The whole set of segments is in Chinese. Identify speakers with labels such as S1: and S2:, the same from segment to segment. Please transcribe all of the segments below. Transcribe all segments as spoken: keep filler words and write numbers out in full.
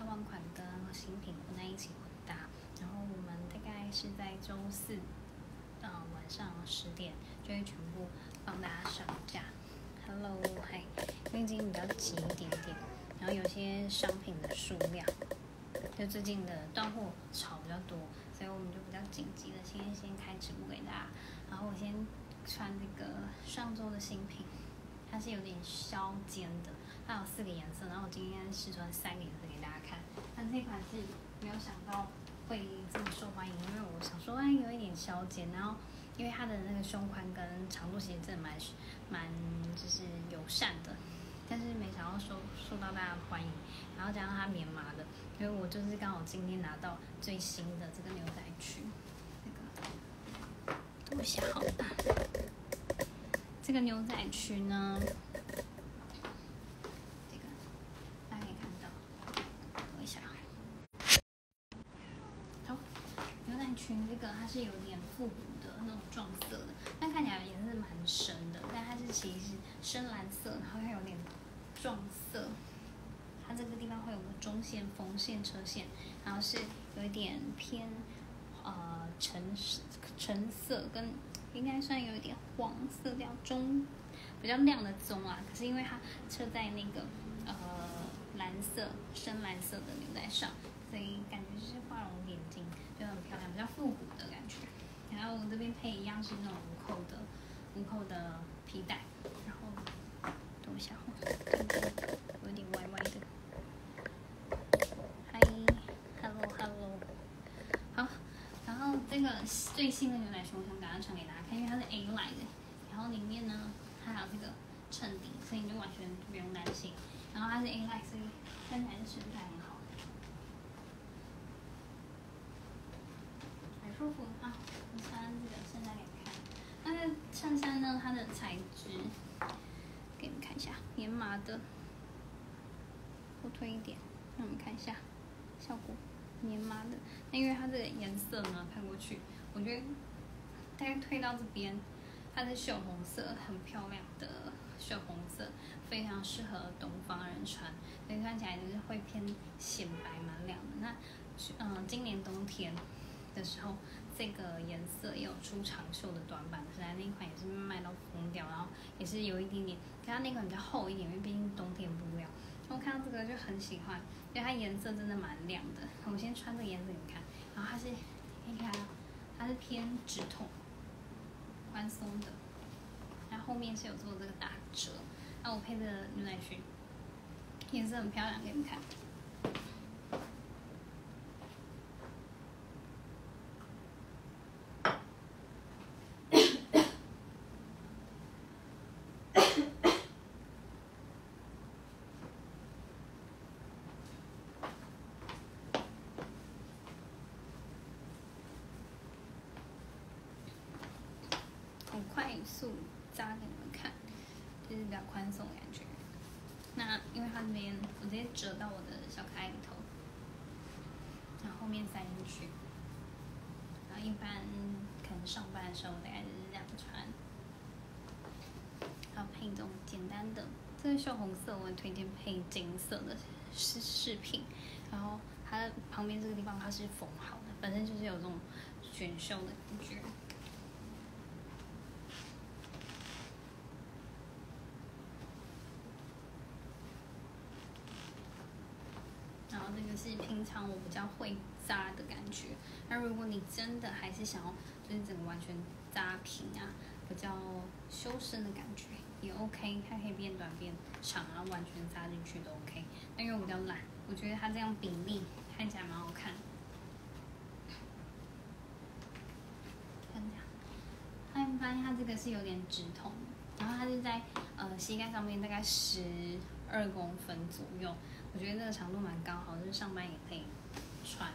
S1: 完款跟新品混在一起混搭。然后我们大概是在周四，嗯、呃、晚上十点就会全部帮大家上架。Hello， 嗨，因为今天比较急一点点，然后有些商品的数量，就最近的断货潮比较多，所以我们就比较紧急的先先开直播给大家。然后我先穿这个上周的新品，它是有点削肩的，它有四个颜色，然后我今天试穿三个颜色给大家看。但这款是没有想到会这么受欢迎，因为我想说，哎，有一点削肩，然后因为它的那个胸宽跟长度其实真的蛮蛮就是友善的，但是没想到受受到大家的欢迎，然后加上它棉麻的，因为我就是刚好今天拿到最新的这个牛仔裙，这个多一下好了。这个牛仔裙呢，这个大家可以看到，多一下。好，牛仔裙这个它是有点复古的那种撞色的，但看起来也是蛮深的，但它是其实是深蓝色，然后它有点撞色。它这个地方会有个中线、缝线、车线，然后是有一点偏呃橙橙色跟应该算有一点黄色调中比较亮的棕啊，可是因为它车在那个呃蓝色深蓝色的牛仔上，所以感觉就是画龙点睛，就很漂亮，比较复古的感觉。然后我这边配一样是那种无扣的无扣的皮带，然后等一下哦，有点歪歪的。嗨 ，hello hello， 好，然后这个最新的牛仔裙我想赶快传给大家看，因为它是 A 来的，然后里面呢它还有这个衬底，所以你就完全不用担心。然后它是 A 来，所以看起来是身材很好，很舒服啊。我穿这个现在给你看，那个衬衫呢，它的材质给你们看一下，棉麻的，我推一点，让你们看一下效果。棉麻的，那因为它这个颜色呢，看过去，我觉得大概推到这边，它是锈红色，很漂亮的锈红色，非常适合东方人穿，所以看起来就是会偏显白，蛮亮的。那嗯、呃，今年冬天的时候，这个颜色也有出长袖的短版的，虽然那一款也是卖到疯掉，然后也是有一点点，可它那款比较厚一点，因为毕竟冬天布料。我看到这个就很喜欢，因为它颜色真的蛮亮的。我先穿这个颜色给你们看，然后它是，你看，它是偏直筒，宽松的，然后后面是有做这个打折。那我配的牛仔裙，颜色很漂亮，给你们看。很快速扎给你们看，就是比较宽松的感觉。那因为它这边我直接折到我的小可爱里头，然后后面塞进去。然后一般可能上班的时候大概就是这样穿。还有配这种简单的，这个锈红色我很推荐配金色的饰饰品，然后它旁边这个地方它是缝好的，本身就是有这种选绣的感觉。然后这个是平常我比较会扎的感觉，那如果你真的还是想要就是整个完全扎平啊，比较修身的感觉也 OK， 它可以变短变长，然后完全扎进去都 OK。但因为我比较懒，我觉得它这样比例看起来蛮好看。看这样，它会发现它这个是有点直筒，然后它是在呃膝盖上面大概十二公分左右。我觉得这个长度蛮刚好，就是上班也可以穿。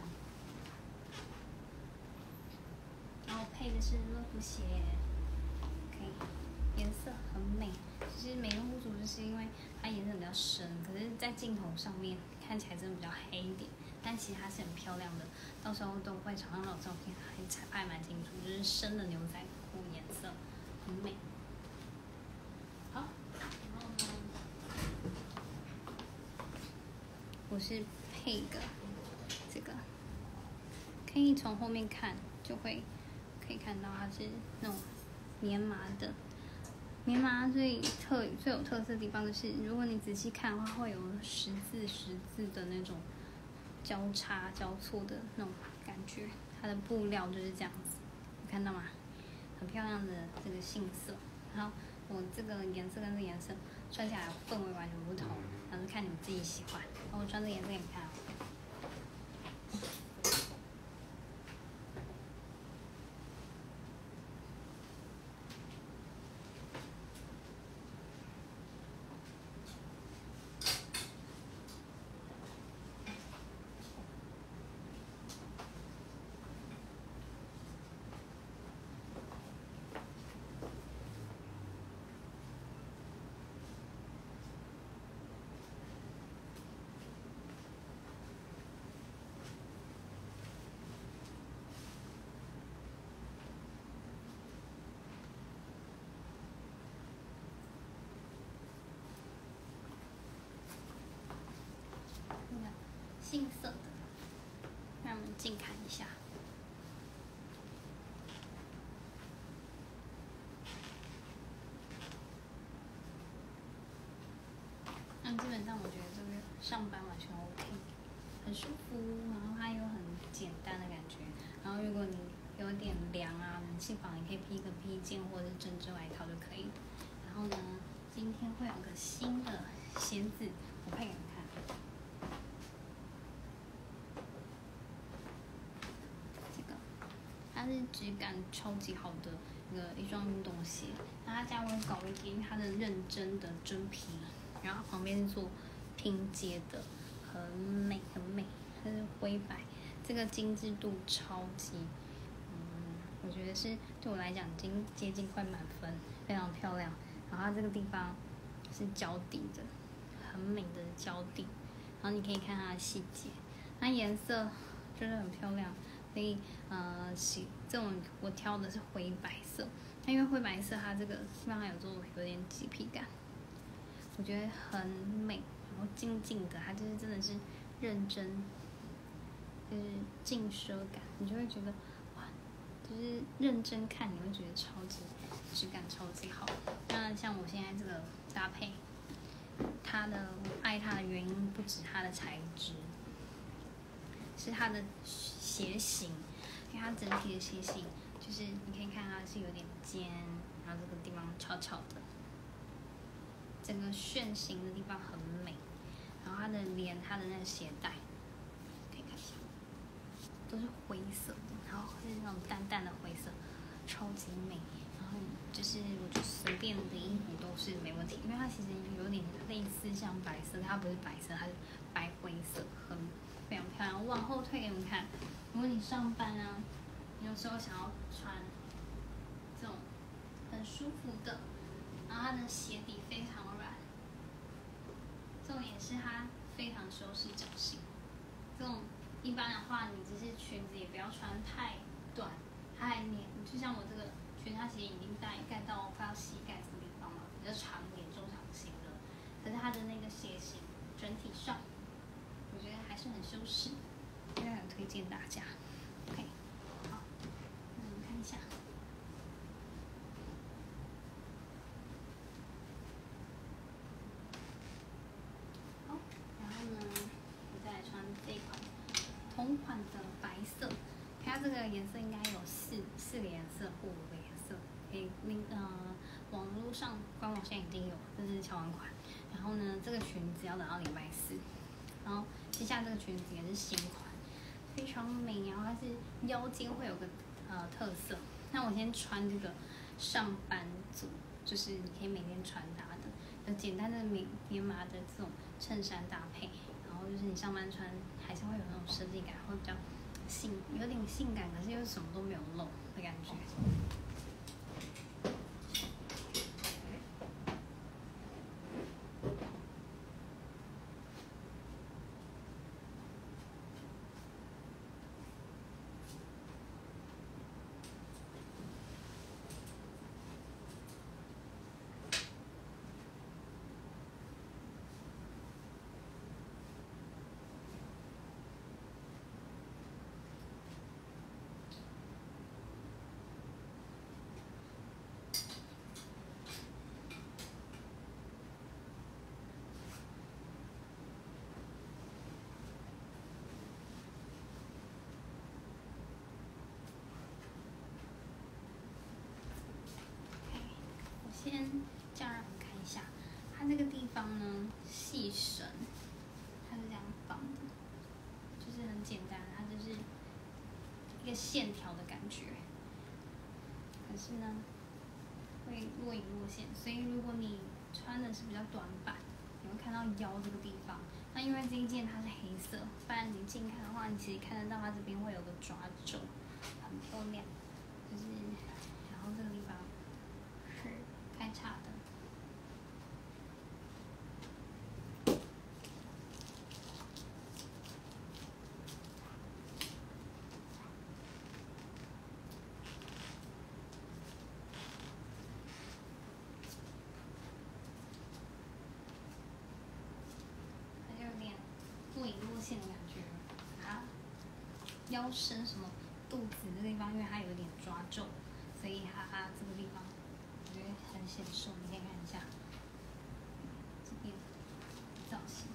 S1: 然后配的是乐福鞋 ，OK， 颜色很美。其实美中不足，就是因为它颜色比较深，可是在镜头上面看起来真的比较黑一点，但其实它是很漂亮的。到时候都会常常有照片，还彩拍蛮清楚，就是深的牛仔裤颜色，很美。好，然后呢，我是配一个这个，可以从后面看就会可以看到它是那种棉麻的。棉麻最特最有特色的地方就是，如果你仔细看的话，会有十字十字的那种交叉交错的那种感觉。它的布料就是这样子，你看到吗？很漂亮的这个杏色。然后我这个颜色跟这个颜色穿起来氛围完全不同，然后看你们自己喜欢。然后我穿这个颜色给你们看。杏色的，让我们近看一下。那基本上我觉得这个上班完全 OK， 很舒服，然后它又很简单的感觉。然后如果你有点凉啊，冷气房你可以披个披肩或者是针织外套就可以了。然后呢，今天会有个新的鞋子，我拍给你们看。它是质感超级好的一个一双运动鞋，那它价位高一点，因为它的认真的真皮，然后旁边是做拼接的，很美很美，它是灰白，这个精致度超级，嗯，我觉得是对我来讲已经接近快满分，非常漂亮。然后它这个地方是胶底的，很美的胶底，然后你可以看它的细节，它颜色真的很漂亮。所以，呃，洗这种我挑的是灰白色，那因为灰白色它这个地方有做有点麂皮感，我觉得很美，然后静静的，它就是真的是认真，就是静奢感，你就会觉得哇，就是认真看你会觉得超级质感超级好。那像我现在这个搭配，它的我爱它的原因不止它的材质。是它的鞋型，因为它整体的鞋型就是你可以看它是有点尖，然后这个地方翘翘的，整个楦型的地方很美，然后它的连它的那个鞋带，可以看一下，都是灰色的，然后是那种淡淡的灰色，超级美。然后就是我觉得随便的衣服都是没问题，因为它其实有点类似像白色，它不是白色，它是白灰色，很。非常漂亮，我往后退给你们看。如果你上班啊，你有时候想要穿这种很舒服的，然后它的鞋底非常软，重点是它非常修饰脚型。这种一般的话，你只是裙子也不要穿太短，它还黏。就像我这个裙，它其实已经盖盖到快要膝盖这个地方了，比较长一点，中长型的。可是它的那个鞋型整体上。我觉得还是很修饰，非常推荐大家。OK， 好，那我们看一下。好，然后呢，我再来穿这一款同款的白色，它这个颜色应该有四四个颜色或五个颜色，可以那呃网络上官网现在已经有，这是敲完款。然后呢，这个裙子要等到礼拜四。然后接下来这个裙子也是新款，非常美。然后它是腰间会有个呃特色。那我先穿这个上班族，就是你可以每天穿搭的，有简单的棉棉麻的这种衬衫搭配，然后就是你上班穿还是会有那种设计感，会比较性有点性感，可是又什么都没有露的感觉。 先这样让你看一下，它这个地方呢细绳，它是这样绑的，就是很简单，它就是一个线条的感觉。可是呢，会若隐若现，所以如果你穿的是比较短版，你会看到腰这个地方。那因为这一件它是黑色，不然你近看的话，你其实看得到它这边会有个抓皱，很漂亮。就是，然后这个地方是开叉的。若隐若现的感觉，它腰身什么肚子这个地方，因为它有点抓皱，所以它它这个地方我觉得很显瘦。你可以看一下这边造型。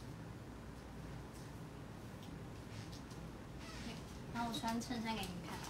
S1: 对，然后我穿衬衫给你们看。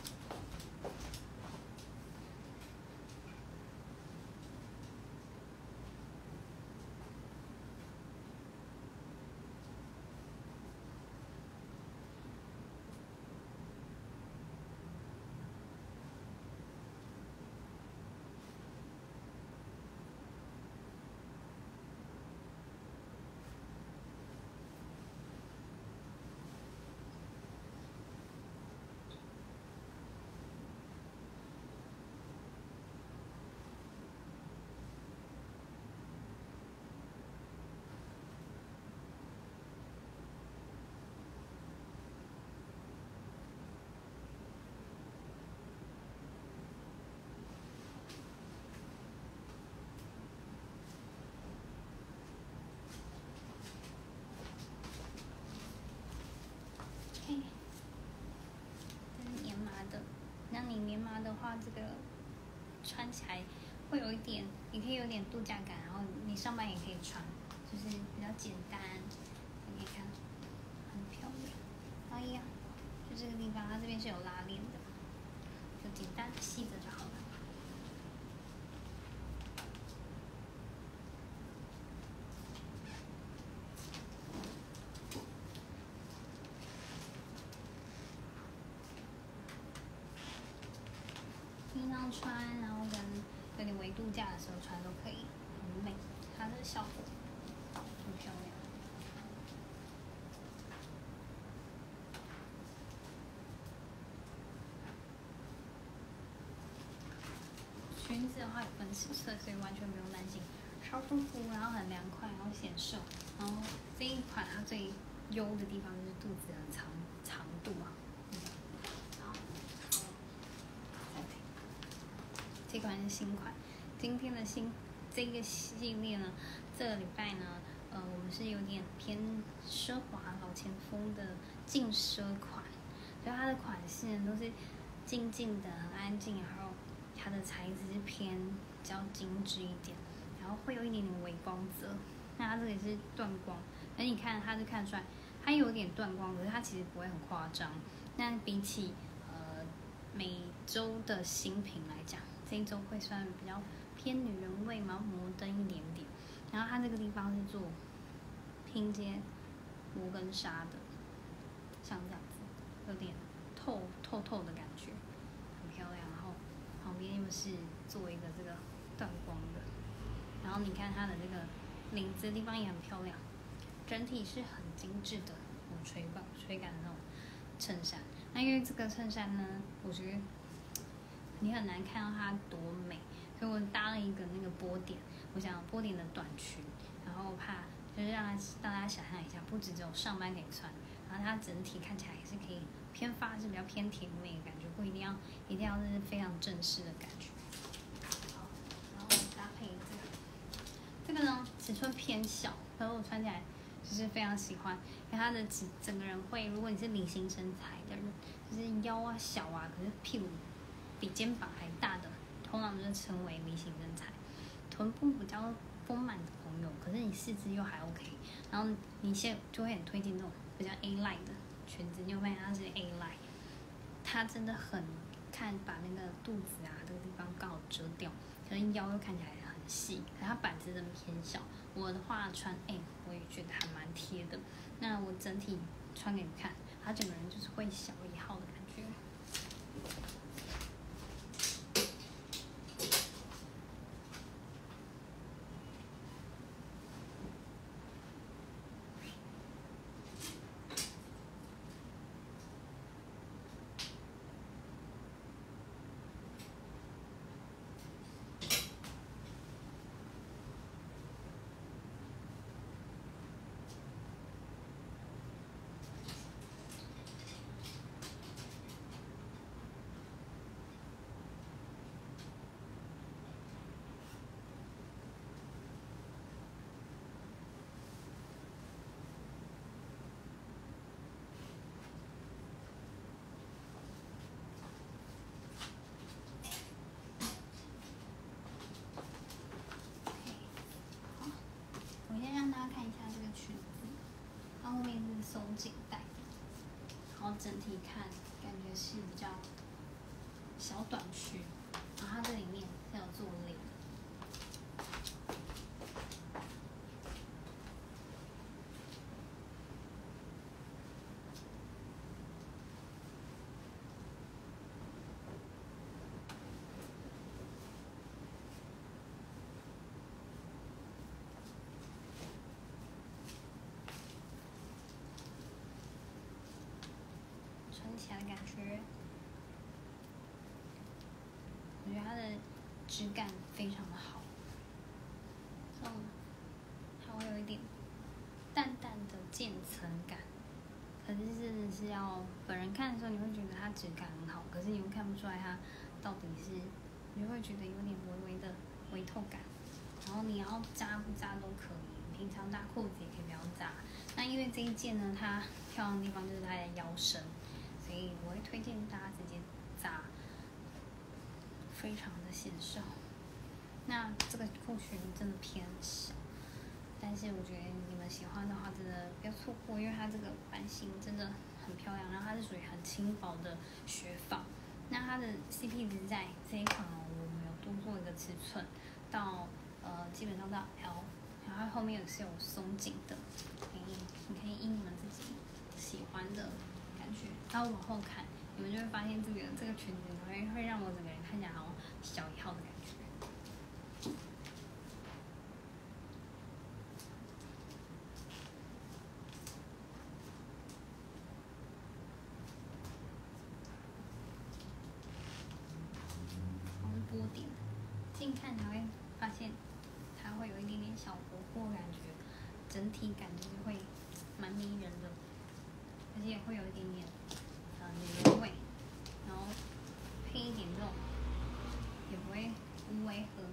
S1: 你棉麻的话，这个穿起来会有一点，你可以有点度假感，然后你上班也可以穿，就是比较简单。你可以看，很漂亮。哎呀，就这个地方，它这边是有拉链的，就简单系着就好了。平常穿，然后跟有点微度假的时候穿都可以，很美，它的效果很漂亮。裙子的话有分尺寸，所以完全不用担心，超舒服，然后很凉快，然后显瘦。然后这一款它最优的地方就是肚子很长长度啊。这款是新款，今天的新这个系列呢，这个礼拜呢，呃，我们是有点偏奢华老前锋的劲奢款，所以它的款式呢都是静静的、很安静，然后它的材质是偏比较精致一点，然后会有一点点微光泽。那它这个也是断光，而你看它就看出来，它有点断光，可是它其实不会很夸张。那比起呃每周的新品来讲，这一周会算比较偏女人味嘛，摩登一点点。然后它这个地方是做拼接摩根纱的，像这样子，有点透透透的感觉，很漂亮。然后旁边又是做一个这个断光的，然后你看它的这个领子的地方也很漂亮，整体是很精致的，有垂感垂感的那种衬衫。那因为这个衬衫呢，我觉得你很难看到它多美，所以我搭了一个那个波点，我想波点的短裙，然后怕就是让它让大家想象一下，不止只有上班可以穿，然后它整体看起来也是可以偏发是比较偏甜美的感觉，不一定要一定要是非常正式的感觉。好，然后搭配这个，这个呢尺寸偏小，可是我穿起来就是非常喜欢，因为它的整整个人会，如果你是梨形身材的人，就是腰啊小啊，可是屁股比肩膀还大的，通常就是称为梨形身材。臀部比较丰满的朋友，可是你四肢又还 OK， 然后你现在就会很推荐那种比较 A line 的裙子，你有发现它是 A line， 它真的很看把那个肚子啊这个地方刚好遮掉，可是腰又看起来很细，可它版质真的偏小。我的话穿 M， 我也觉得还蛮贴的。那我整体穿给你们看，它整个人就是会小一号的感觉。我先让大家看一下这个裙子，它后面是松紧带的，然后整体看感觉是比较小短裙，然后它这里面是有做领的。穿起来感觉，我觉得它的质感非常的好，嗯，它会有一点淡淡的渐层感，可是真的是要本人看的时候，你会觉得它质感很好，可是你又看不出来它到底是，你会觉得有点微微的微透感，然后你要扎不扎都可以，平常搭裤子也可以不要扎。那因为这一件呢，它漂亮的地方就是它的腰身。所以我会推荐大家直接扎，非常的显瘦。那这个裤裙真的偏小，但是我觉得你们喜欢的话，真的不要错过，因为它这个版型真的很漂亮，然后它是属于很轻薄的雪纺。那它的 C P 值在这一款哦，我们有多做一个尺寸，到呃基本上到 L， 然后它后面也是有松紧的，可以你可以依你们自己喜欢的感觉，然后往后看，你们就会发现这个这个裙子会会让我整个人看起来好像小一号的感觉。然后是波点，近看才会发现它会有一点点小活泼感觉，整体感觉会蛮迷人的，而且也会有一点点呃女人味，然后配一点这种也不会无违和，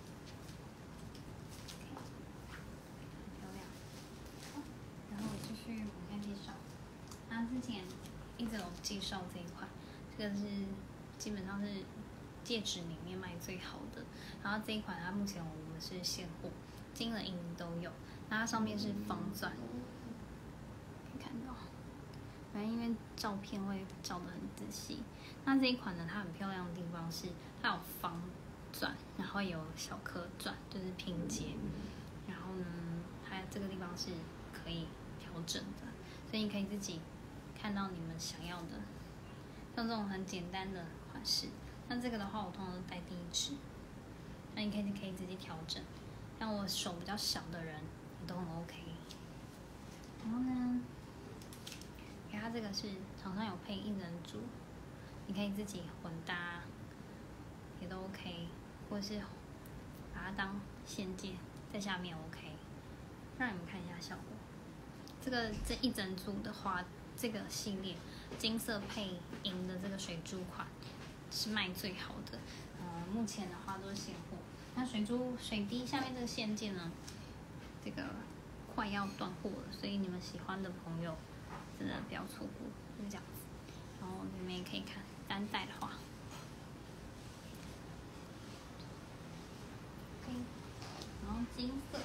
S1: 很漂亮。然后我继续往下介绍，它之前一直有介绍这一款，这个是基本上是戒指里面卖最好的。然后这一款它目前我们是现货，金的银都有。那它上面是方钻，可以看到。反正因为照片会照得很仔细。那这一款呢，它很漂亮的地方是它有方钻，然后有小颗钻，就是拼接。然后呢，还有这个地方是可以调整的，所以你可以自己看到你们想要的，像这种很简单的款式。那这个的话，我通常都戴第一指，那你可以可以直接调整。像我手比较小的人，也都很 OK。然后呢，给它这个是厂商有配一人组，你可以自己混搭，也都 OK， 或者是把它当线件在下面 OK。让你们看一下效果。这个这一整组的话，这个系列金色配银的这个水珠款是卖最好的。呃，目前的话都是现货。那水珠水滴下面这个线件呢，这个快要断货了，所以你们喜欢的朋友真的不要错过，就是这样子。然后你们也可以看单戴的话 ，OK， 然后金色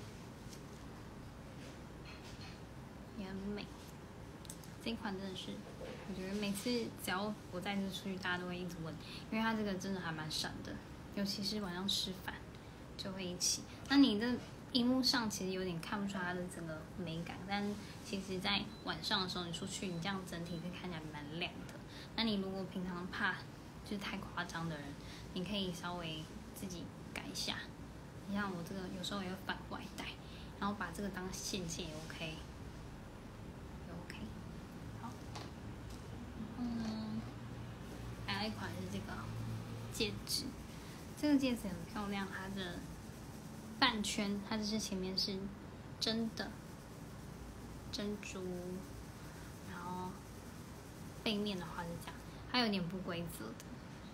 S1: 也很美。这一款真的是，我觉得每次只要我带这出去，大家都会一直问，因为它这个真的还蛮闪的，尤其是晚上吃饭， 就会一起。那你的荧幕上其实有点看不出它的整个美感，但其实在晚上的时候你出去，你这样整体是看起来蛮亮的。那你如果平常怕就是太夸张的人，你可以稍微自己改一下。你像我这个有时候也会反过来戴，然后把这个当线线也 OK， 也 OK。好，然后呢，还有一款是这个戒指，这个戒指很漂亮，它的半圈，它就是前面是真的珍珠，然后背面的话是这样，它有点不规则的，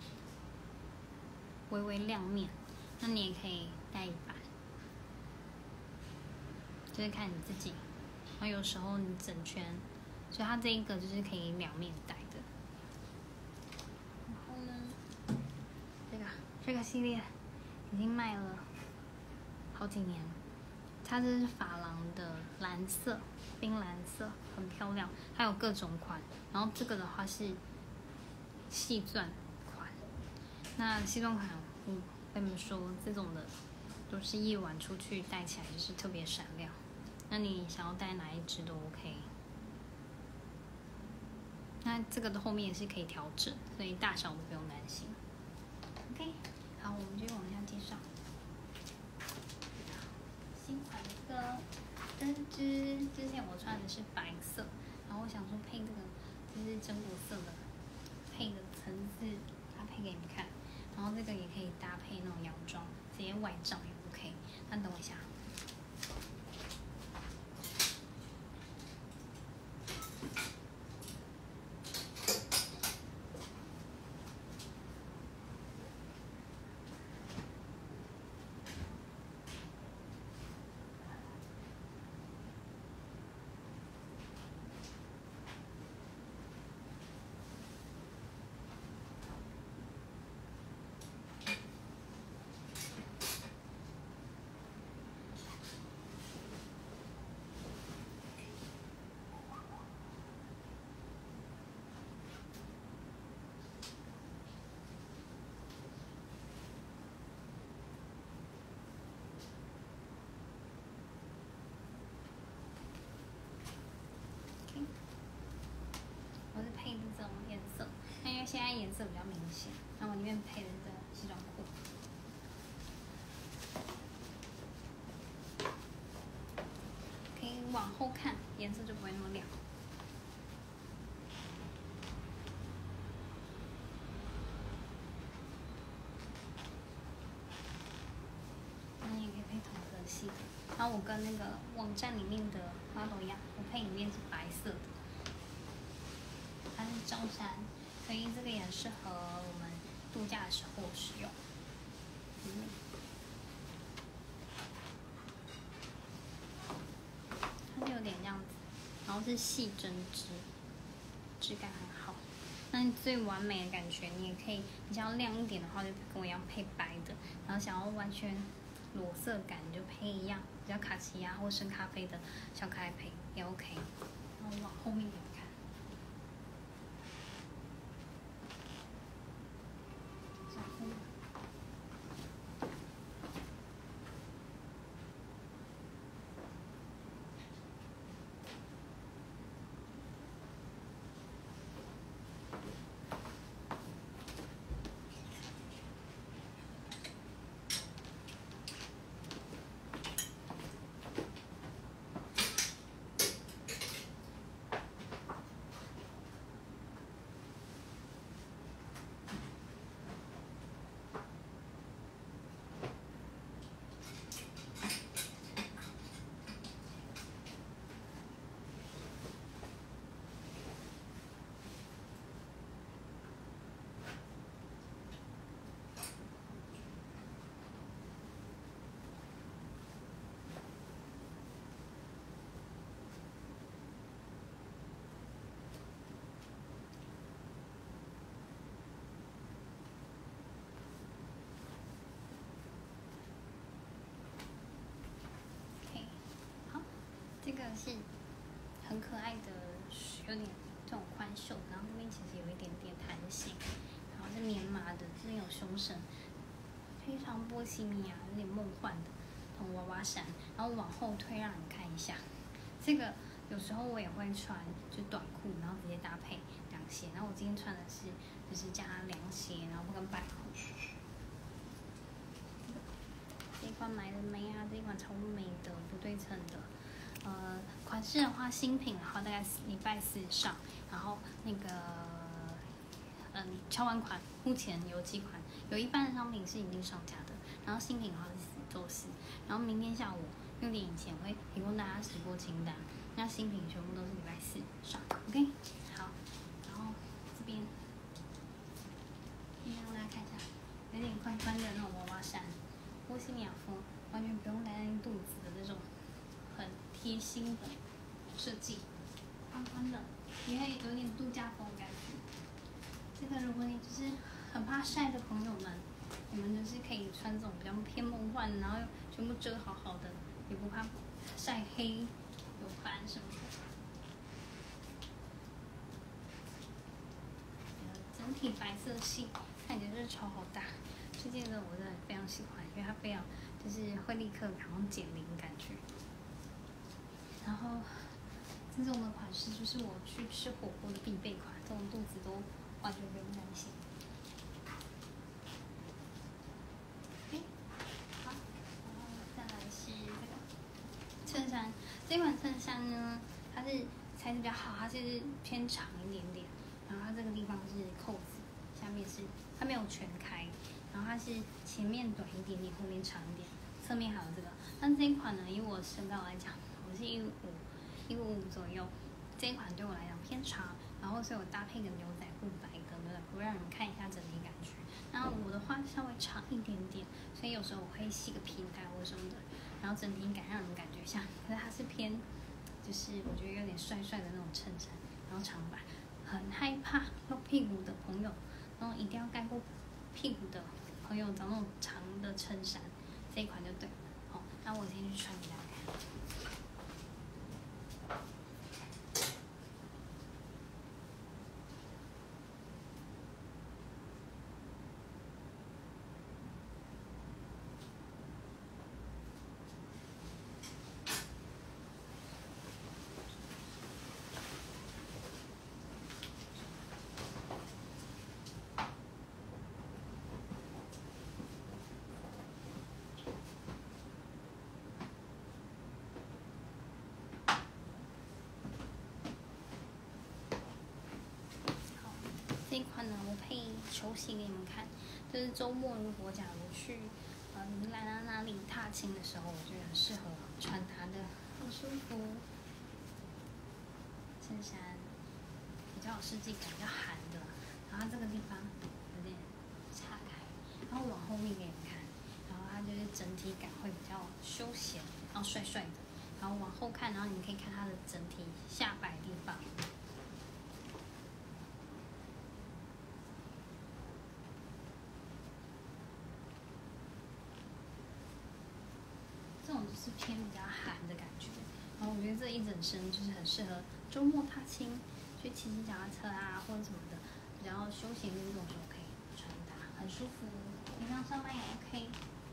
S1: 微微亮面。那你也可以戴一把，就是看你自己。然后有时候你整圈，所以它这一个就是可以两面戴的。然后呢，这个这个系列已经卖了好几年，它这是珐琅的蓝色，冰蓝色，很漂亮，还有各种款。然后这个的话是细钻款，那细钻款，我跟你们说，这种的都是夜晚出去戴起来就是特别闪亮。那你想要戴哪一支都 OK。那这个的后面也是可以调整，所以大小都不用担心。OK， 好，我们就往下介绍。新款的这个针织，之前我穿的是白色，然后我想说配这个就是榛果色的，配的层次搭配给你们看。然后这个也可以搭配那种洋装，直接外罩也 OK。那等我一下。我是配的这种颜色，那因为现在颜色比较明显，那我里面配的这个西装裤，可以往后看，颜色就不会那么亮。你也可以配同色系的，然后我跟那个网站里面的 model 一样，我配里面是白色的。它是中山，所以这个也适合我们度假的时候使用。嗯，它就有点这样子，然后是细针织，质感很好。那你最完美的感觉，你也可以，你想要亮一点的话，就跟我一样配白的；然后想要完全裸色感，你就配一样比较卡其啊或深咖啡的小可爱配也 OK。然后往后面点。这个是很可爱的，有点这种宽袖，然后这边其实有一点点弹性，然后是棉麻的，这边有胸绳， 非常波西米亚，有点梦幻的那种娃娃衫。然后往后推让你们看一下，这个有时候我也会穿，就短裤，然后直接搭配凉鞋。然后我今天穿的是就是加凉鞋，然后跟白裤。这一款买的没啊？这一款超美的，不对称的。呃，款式的话，新品的话大概礼拜四上，然后那个，嗯，敲完款，目前有几款，有一半的商品是已经上架的，然后新品的话是周四，然后明天下午六点以前会提供大家直播清单，那新品全部都是礼拜四上 ，OK， 好，然后这边，先让大家看一下，有点宽宽的那种娃娃衫，波西米亚风，完全不用担心肚子的那种。很贴心的设计，宽宽的，也会有点度假风感觉。这个如果你就是很怕晒的朋友们，你们就是可以穿这种比较偏梦幻，然后全部遮好好的，也不怕晒黑、有斑什么的。整体白色系，看起来就是超好搭。这件呢，我真的非常喜欢，因为它非常就是会立刻好像减龄感觉。然后这种的款式就是我去吃火锅的必备款，这种肚子都完全不用担心。OK， 好，然后再来是这个衬衫，这款衬衫呢，它是材质比较好，它是偏长一点点，然后它这个地方是扣子，下面是它没有全开，然后它是前面短一点点，后面长一点，侧面还有这个。但这一款呢，以我身高来讲，我是一五五，一五五左右，这一款对我来讲偏长，然后所以我搭配个牛仔裤，白的牛仔裤，让你们看一下整体感觉。然后我的话稍微长一点点，所以有时候我会系个皮带或什么的，然后整体感让你们感觉像，可是它是偏，就是我觉得有点帅帅的那种衬衫，然后长版，很害怕露屁股的朋友，然后一定要盖过屁股的朋友找那种长的衬衫，这一款就对了。好，那我先去穿给大家看。这一款呢，我配球鞋给你们看，就是周末如果假如去呃宜兰啊哪里踏青的时候，我觉得很适合穿它的，很舒服。衬衫比较有设计感，比较韩的，然后它这个地方有点岔开，然后往后面给你们看，然后它就是整体感会比较休闲，然后帅帅的，然后往后看，然后你们可以看它的整体下摆地方。这种就是偏比较韩的感觉，然后我觉得这一整身就是很适合周末踏青，去骑骑脚踏车啊或者什么的，比较休闲运动的时候可以穿搭，很舒服。平常上班也 OK。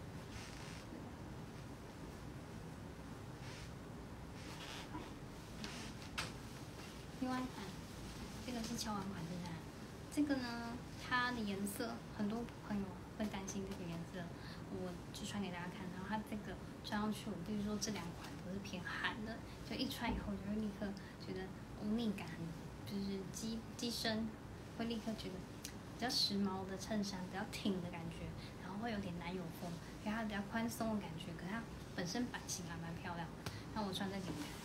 S1: 另外一款，这个是敲完款衬衫，这个呢，它的颜色很多朋友会担心这个颜色，我就穿给大家看。然后它这个穿上去，我必须说这两款都是偏韩的，就一穿以后就会立刻觉得忤逆感，就是机机身会立刻觉得比较时髦的衬衫，比较挺的感觉，然后会有点男友风，因为它比较宽松的感觉，可是它本身版型还蛮漂亮的。那我穿这几款。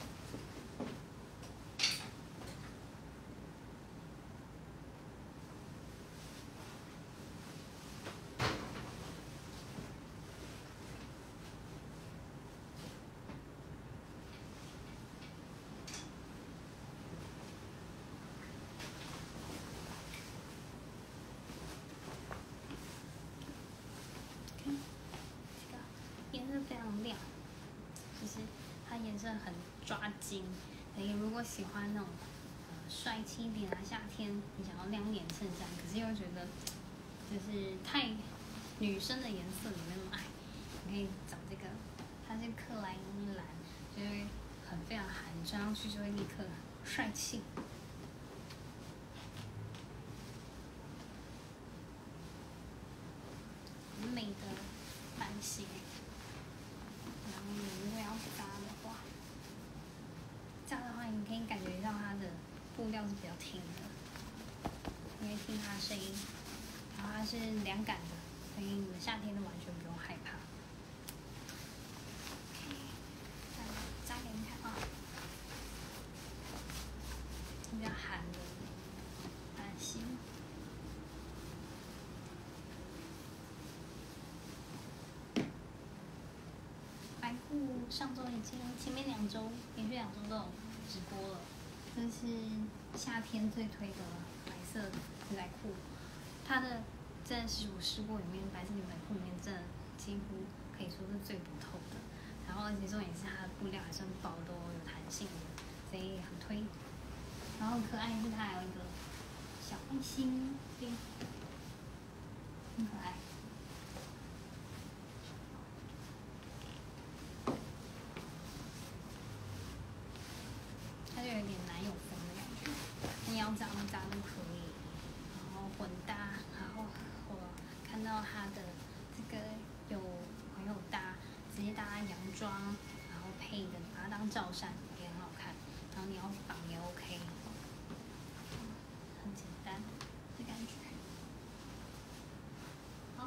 S1: 非常亮，就是它颜色很抓睛。你如果喜欢那种呃帅气一点啊，夏天你想要亮一点衬衫，可是又觉得就是太女生的颜色里面买，你可以找这个，它是克莱因蓝，就会很非常韩，穿上去就会立刻帅气。很美的版型，然后你如果要扎的话，扎的话你可以感觉到它的布料是比较挺的，你可以听它的声音，然后它是凉感的，所以你们夏天都完全不用害怕。扎给你看啊，比较韩的版型。白裤上周已经前面两周连续两周都有直播了，这是夏天最推的白色牛仔裤，它的真的是我试过里面白色牛仔裤里面真的几乎可以说是最不透的，然后而且重点是它的布料还是很薄的哦，有弹性的，所以很推。然后很可爱是它还有一个小爱心，对，很可爱。它就有点男友风的感觉，你要这样扎都可以，然后混搭，然后我看到它的这个有很有搭，直接搭洋装，然后配的把它当罩衫也很好看，然后你要绑也 OK， 很简单的感觉。好。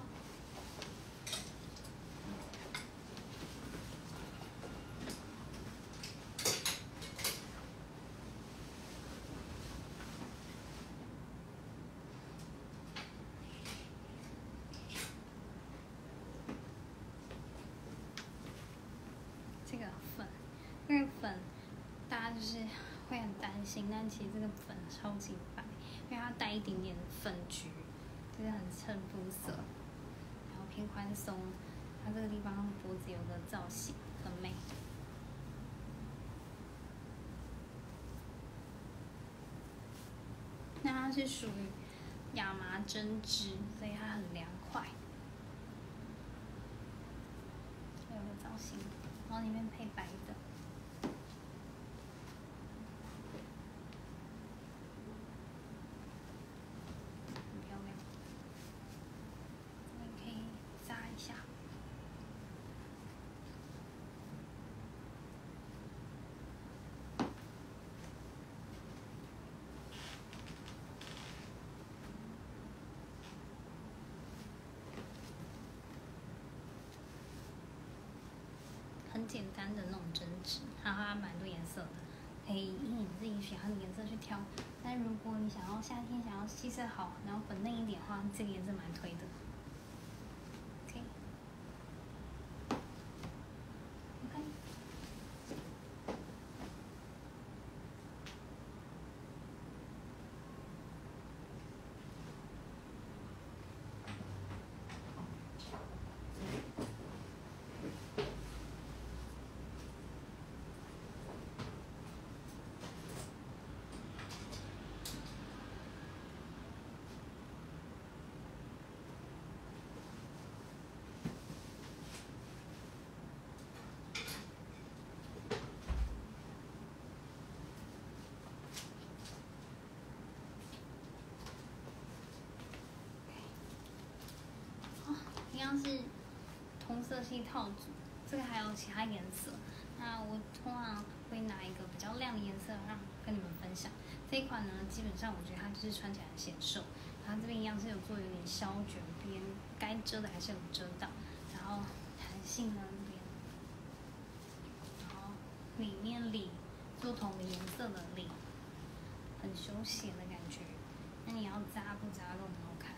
S1: 这个粉，因为粉大家就是会很担心，但其实这个粉超级白，因为它带一点点粉橘，就是很衬肤色，然后偏宽松，它这个地方脖子有个造型，很美。那它是属于亚麻针织，所以它很凉快，有个造型，然后里面配白的。很简单的那种针织，然后它蛮多颜色的，可以依你自己喜欢的颜色去挑。但如果你想要夏天想要气色好，然后粉嫩一点的话，这个颜色蛮推的。OK， OK。一样是同色系套组，这个还有其他颜色。那我通常会拿一个比较亮的颜色让跟你们分享。这一款呢，基本上我觉得它就是穿起来很显瘦。然后这边一样是有做有点削卷边，该遮的还是有遮到。然后弹性呢这边，然后里面里做同个颜色的里，很休闲的感觉。那你要扎不扎都很好看。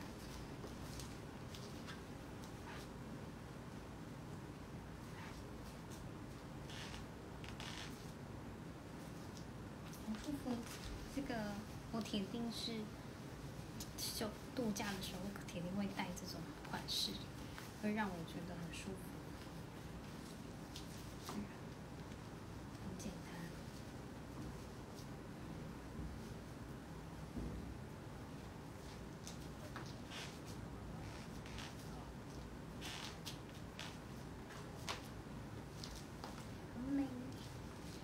S1: 舒服，这个我铁定是就度假的时候铁定会带这种款式，会让我觉得很舒服。很简单。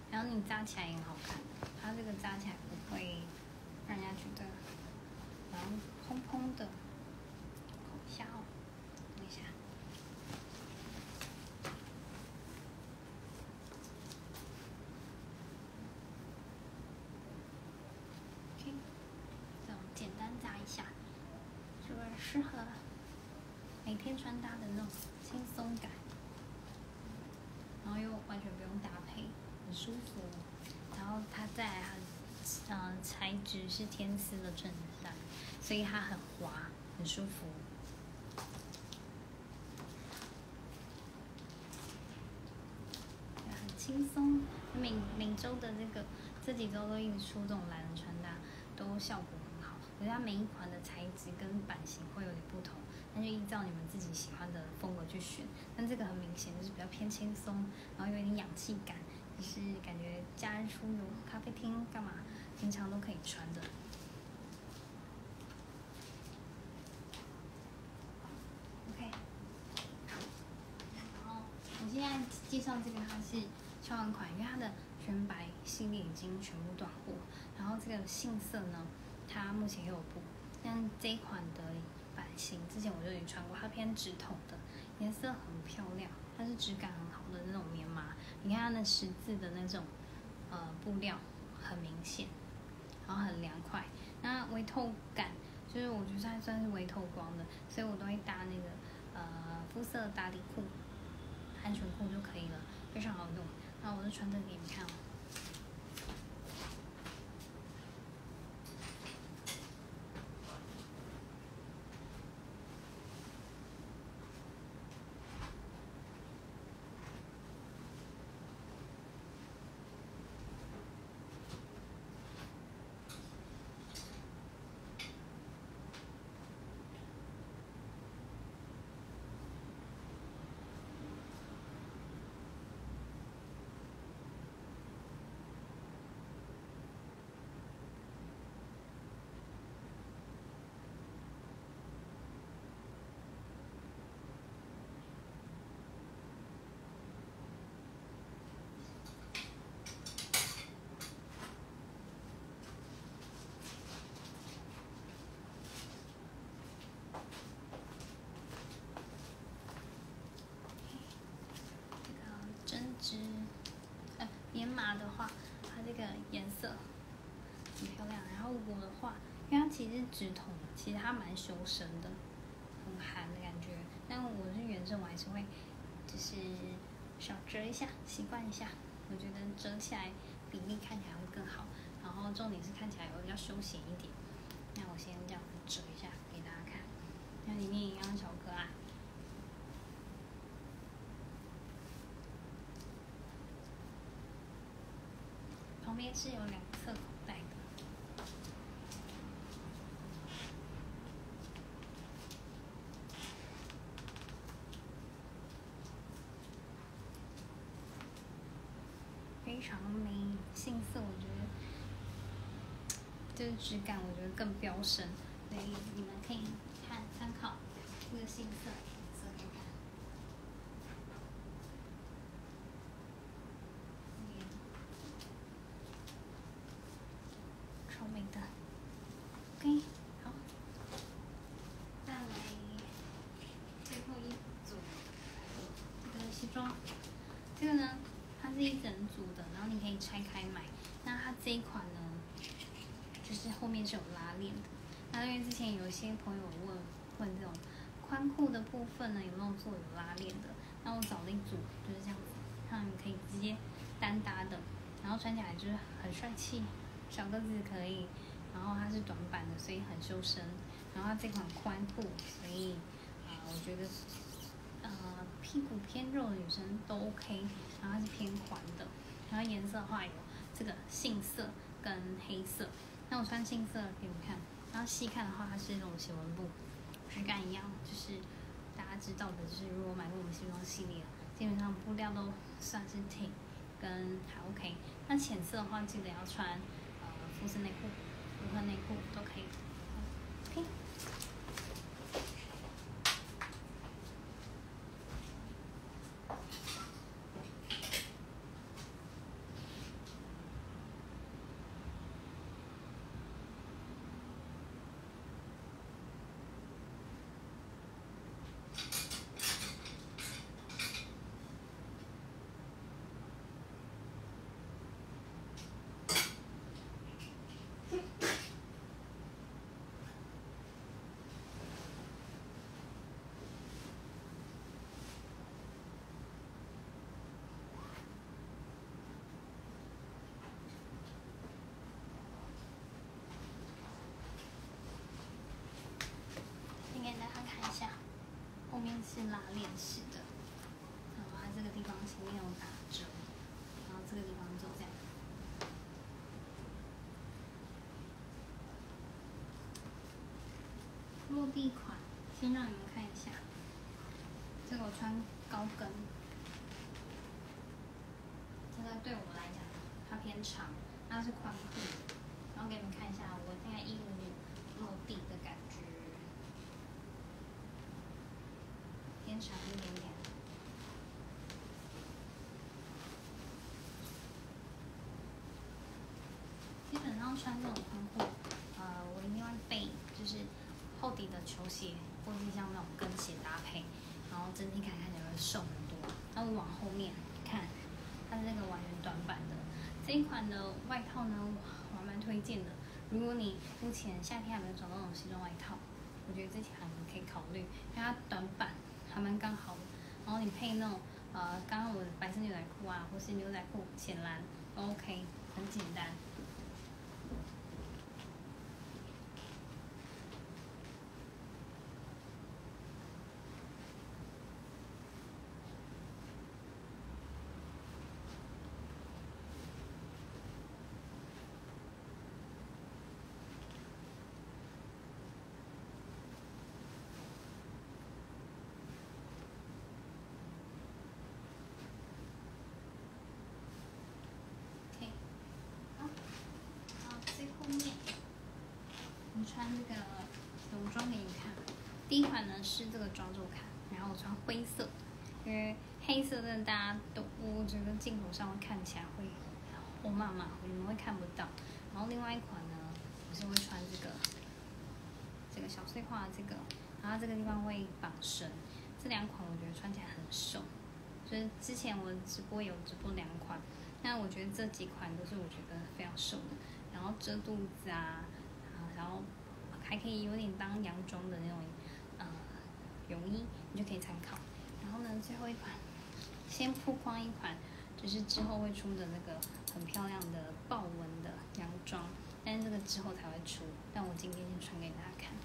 S1: 然后你扎起来也很好看，它这个扎起来不会让人家觉得然后蓬蓬的。口一下哦，等一下。OK， 这种简单扎一下，就是适合每天穿搭的那种轻松感，然后又完全不用搭配，很舒服。然后它再来它，呃，材质是天丝的衬衫，所以它很滑，很舒服。很轻松。每每周的这个这几周都一直出这种懒人穿搭，都效果很好。可是它每一款的材质跟版型会有点不同，那就依照你们自己喜欢的风格去选。但这个很明显就是比较偏轻松，然后有点氧气感，就是感觉假日出游、咖啡厅干嘛，平常都可以穿的。OK， 然后我现在介绍这个它是超玩款，因为它的全白系列已经全部断货，然后这个杏色呢，它目前也有布，但这一款的版型之前我就已经穿过，它偏直筒的，颜色很漂亮，它是质感很好的那种棉麻，你看它那十字的那种呃布料很明显，然后很凉快，那微透感就是我觉得它算是微透光的，所以我都会搭那个呃肤色打底裤、安全裤就可以了，非常好用。那我就穿这个给你们看哦。织呃棉麻的话，它这个颜色很漂亮。然后我的话，因为它其实是直筒的，其实它蛮修身的，很韩的感觉。但我是原正，我还是会就是小折一下，习惯一下。我觉得折起来比例看起来会更好，然后重点是看起来会比较休闲一点。那我先这样折一下给大家看，那里面一样小可爱。旁边是有两侧口袋的，非常美。杏色我觉得这个质感我觉得更飙升，所以你们可以看参考这个杏色颜色看看。超美的 ，OK， 好，再来最后一组这个西装，这个呢，它是一整组的，然后你可以拆开买。那它这一款呢，就是后面是有拉链的。那因为之前有一些朋友问问这种宽裤的部分呢，有没有做有拉链的？那我找了一组，就是这样子，看你可以直接单搭的，然后穿起来就是很帅气。小个子可以，然后它是短版的，所以很修身。然后它这款宽裤，所以啊、呃，我觉得呃屁股偏肉的女生都 OK。然后它是偏宽的，然后颜色的话有这个杏色跟黑色。那我穿杏色给你们看，然后细看的话，它是那种斜纹布，质感一样，就是大家知道的，就是如果买过我们西装系列，基本上布料都算是挺跟还 OK。那浅色的话，记得要穿。肤色内裤、无痕内裤都可以。OK。 拉链式的，然后它这个地方前面有打折，然后这个地方就这样。落地款，先让你们看一下，这个我穿高跟，这个对我来讲它偏长，它是宽裤，然后给你们看一下我现在衣服落地的感觉，偏长一点点。基本上穿这种宽裤，呃，我一定会备就是厚底的球鞋，或是像那种跟鞋搭配，然后整体看看起来会瘦很多。那我往后面看，它是那个完全短版的这一款的外套呢，我还蛮推荐的。如果你目前夏天还没有找到那种西装外套，我觉得这款可以考虑，因为它短版还蛮刚好的。然后你配那种呃，刚刚我的白色牛仔裤啊，或是牛仔裤浅蓝都 OK， 很简单。穿这个泳装给你看，第一款呢是这个抓住卡，然后我穿灰色，因为黑色真的大家都我觉得镜头上会看起来会红麻麻，你们会看不到。然后另外一款呢，我是会穿这个这个小碎花这个，然后这个地方会绑绳。这两款我觉得穿起来很瘦，就是之前我直播有直播两款，那我觉得这几款都是我觉得非常瘦的，然后遮肚子啊，然后还可以有点当洋装的那种呃泳衣，你就可以参考。然后呢，最后一款先曝光一款，就是之后会出的那个很漂亮的豹纹的洋装，但是这个之后才会出，但我今天先穿给大家看。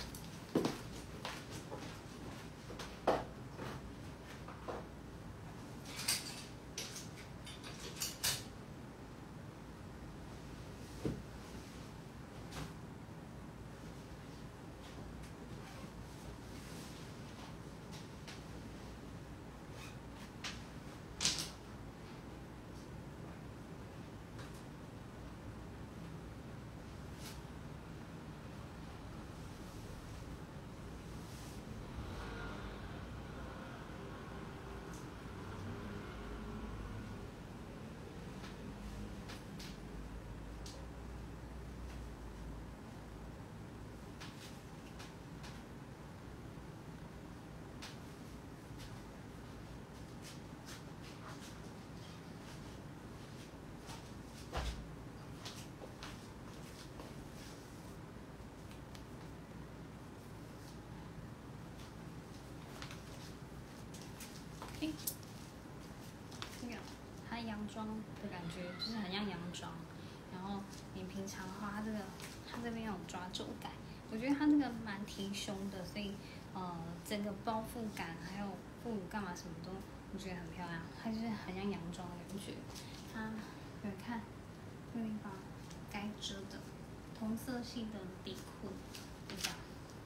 S1: 这个它洋装的感觉就是很像洋装，然后你平常的话，它这个它这边有抓皱感，我觉得它这个蛮提胸的，所以呃整个包覆感还有副乳干嘛什么都我觉得很漂亮，它就是很像洋装的感觉。它有看这个地方该遮的同色系的底裤，就这样。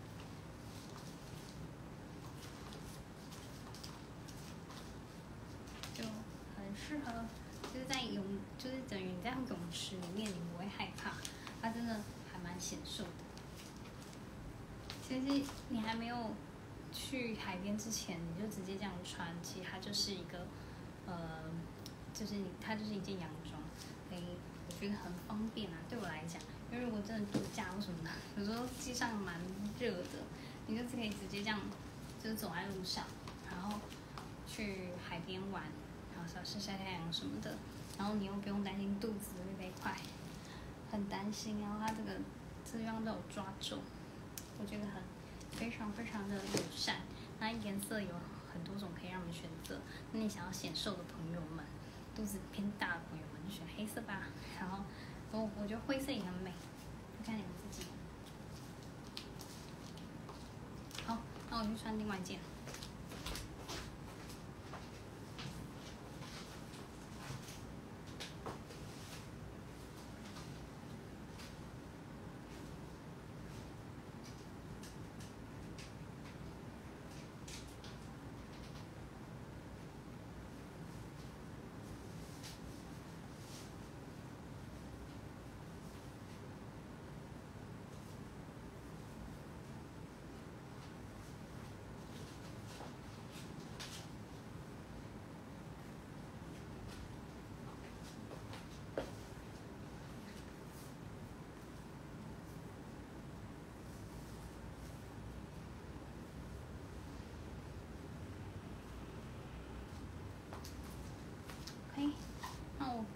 S1: 适合就是在泳，就是等于你在泳池里面，你不会害怕，它真的还蛮显瘦的。其实你还没有去海边之前，你就直接这样穿，其实它就是一个呃，就是你它就是一件洋装，可以我觉得很方便啊，对我来讲，因为如果真的度假或什么的，有时候机上蛮热的，你就是可以直接这样，就是走在路上，然后去海边玩。少晒晒太阳什么的，然后你又不用担心肚子会被块，很担心。然后它这个这地方都有抓皱，我觉得很非常非常的友善。那颜色有很多种可以让你选择。那你想要显瘦的朋友们，肚子偏大的朋友们就选黑色吧。然后我我觉得灰色也很美，看你们自己。好，那我去穿另外一件。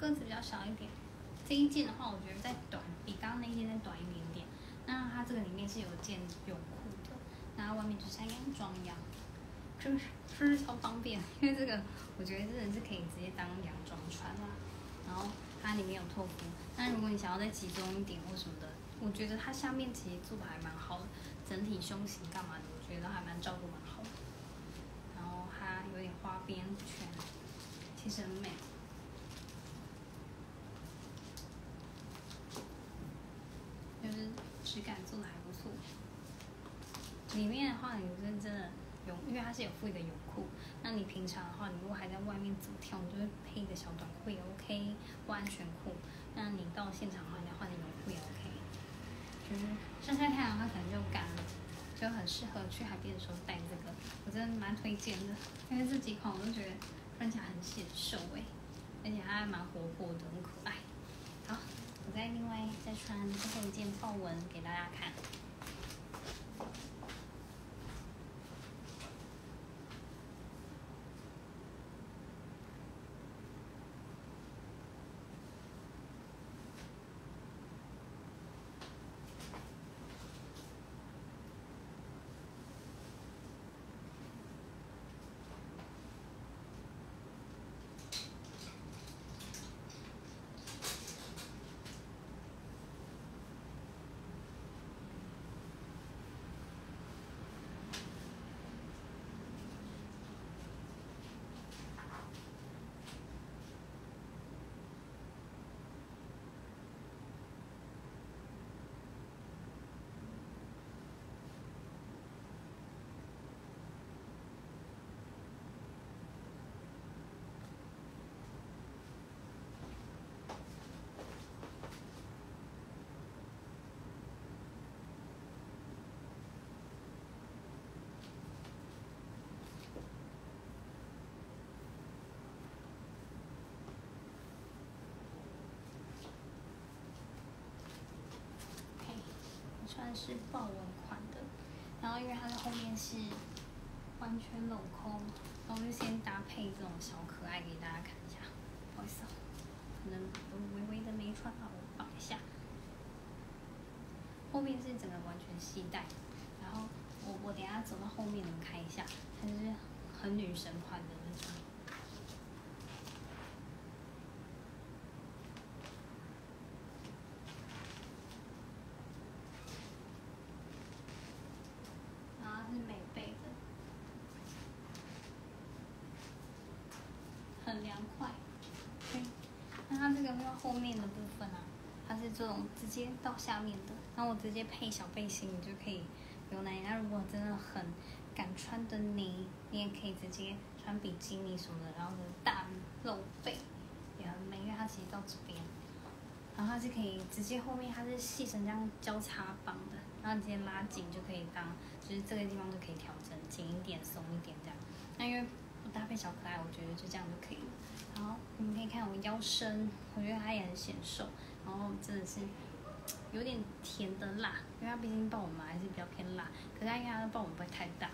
S1: 个子比较小一点。这一件的话，我觉得再短，比刚刚那一件再短一点点。那它这个里面是有件泳裤的，然后外面就像洋装一样，就是是超方便。因为这个我觉得真的是可以直接当洋装穿啦。然后它里面有透肤，那如果你想要再集中一点或什么的，我觉得它下面其实做的还蛮好的，整体胸型干嘛的，我觉得还蛮照顾蛮好的。然后它有点花边圈，其实很美。就是质感做的还不错。里面的话，你真真的泳，因为它是有附一个泳裤。那你平常的话，你如果还在外面走跳，你就会配一个小短裤也 OK， 或安全裤。那你到现场的话，你要换泳裤也 OK。就是晒晒太阳，它可能就干了，就很适合去海边的时候带这个，我真的蛮推荐的。因为这几款我都觉得穿起来很显瘦哎，而且它还蛮活泼的，很可爱。好。我再另外再穿最后一件豹纹给大家看。穿是豹纹款的，然后因为它的后面是完全镂空，然后我就先搭配这种小可爱给大家看一下。不好意思哦，可能有微微的没穿好，我绑一下。后面是整个完全系带，然后我我等一下走到后面你们看一下，它就是很女神款的那种。是美背的，很凉快。对，那它这个因为后面的部分啊，它是这种直接到下面的，然后我直接配小背心，你就可以有那。那如果真的很敢穿的你，你也可以直接穿比基尼什么的，然后大露背也很美，因为它其实到这边，然后它是可以直接后面它是细成这样交叉绑的，然后直接拉紧就可以当。就是这个地方就可以调整紧一点、松一点这样。那因为我搭配小可爱，我觉得就这样就可以了。然后你们可以看我腰身，我觉得它也很显瘦，然后真的是有点甜的辣，因为它毕竟豹纹嘛，还是比较偏辣。可是它因为它的豹纹不会太大。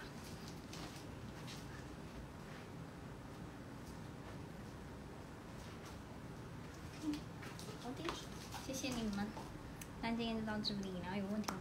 S1: 嗯，好的，谢谢你们。那今天就到这里，然后有问题。